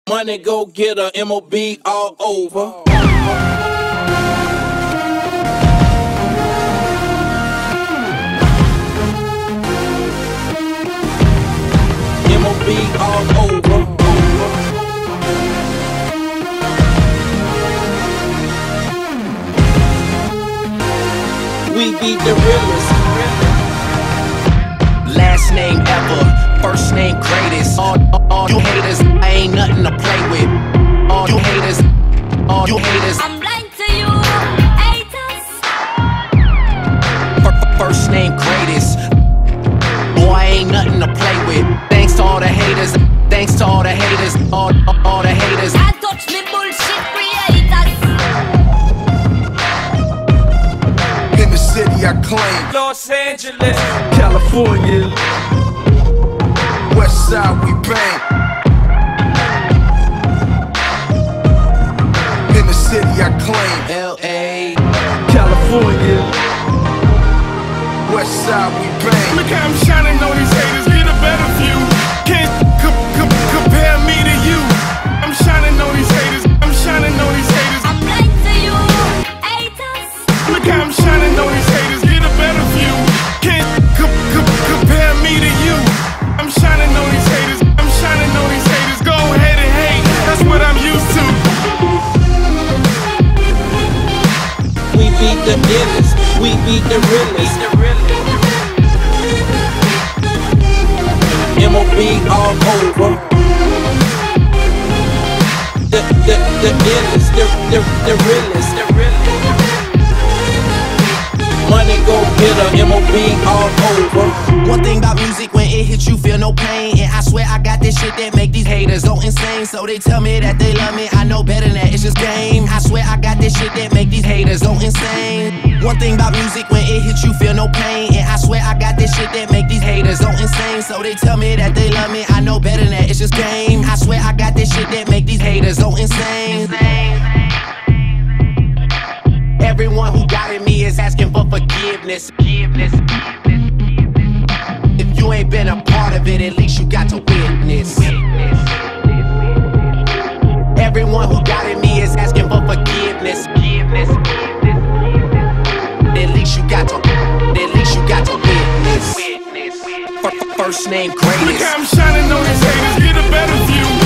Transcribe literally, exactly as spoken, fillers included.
Money go get a M O B all over. M O B all over. We be the realest. Last name ever, first name greatest. All, all, all you haters, I ain't nothing to play with. All you haters, all you haters. I'm blind to you, haters. First name greatest. Boy, I ain't nothing to play with. Thanks to all the haters, thanks to all the haters, all, all, all the haters. Can't touch me bullshit creators. In the city I claim Los Angeles, California, West Side we bang. In the city I claim L A, California, West Side we bang. Look how I'm shining on these haters, get a better view. Can't co co compare me to you. I'm shining on these haters, I'm shining on these haters. I'm blind to you, haters. Look how I'm shining on these haters, get a better view. Can't co co compare me to you. I'm shining on these haters, I'm shining on these haters. Go ahead and hate, that's what I'm used to. we be the illest, we be the realest. M O B all over. The, the, the illest, the, the, the realest. Money go get a M O B all over. one thing about music, when it hits you feel no pain. And I swear I got this shit that make these haters go insane. So they tell me that they love me, I know better than that, it's just game. I swear I got this shit that make these haters go insane. One thing about music, when it hits you feel no pain. And I swear I got this shit that make these haters go insane. So they tell me that they love me, I know better than that, it's just game. I swear I got this shit that make these haters go insane. Everyone who doubted me is asking for forgiveness. Forgiveness. If you ain't been a part of it, at least you got to witness. Everyone who doubted me is asking for forgiveness. Forgiveness. At least you got to, at least you got to witness. First name Look greatest. how I'm shining on these haters, get a better view.